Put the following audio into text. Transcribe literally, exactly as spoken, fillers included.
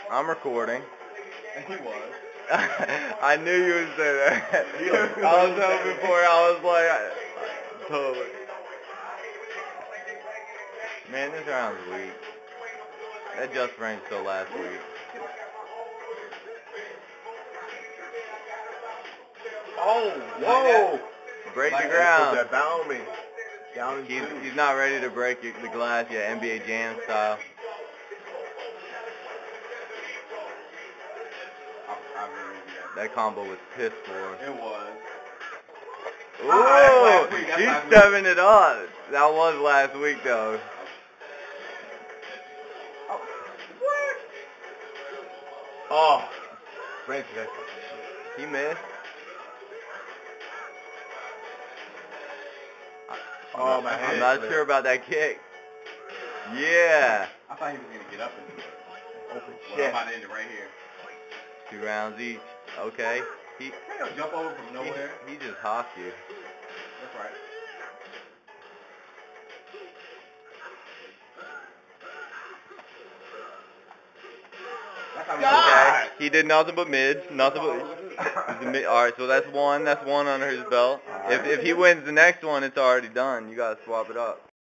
I'm recording. He was. I knew you would say that. I was hoping for it. I was like, I, totally. Man, this round's weak. That just rained so last week. Oh, whoa! Break like the ground. That bound me. Down in He's, two. he's not ready to break it, the glass yet, N B A Jam style. I, I really did. That combo was piss poor. It was. Ooh, Oh, that's last week. That's she's last stepping it up. That was last week though. Oh, what? Oh, Francis. He missed. Oh, my head. I'm not sure about that kick. Yeah. I thought he was going to get up and do it. Open Well, shit. I'm about to end it right here. Two rounds each. Okay. He, He don't jump over from nowhere. He, he just hopped you. That's right. Okay. He did nothing but mids. Nothing but. Mid, all right. So that's one. That's one under his belt. If if he wins the next one, it's already done. You gotta swap it up.